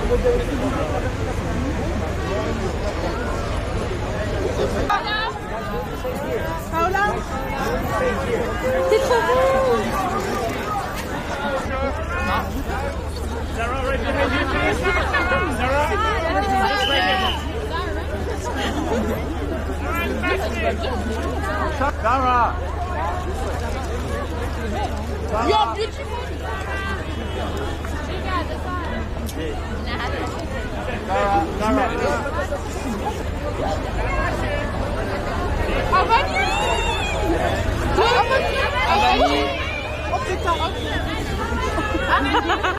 Paola, c'est trop beau. Sara, right behind you, please. Sara, just right here. Sara. You're beautiful. Sara. Avani. Avani. Oh putain.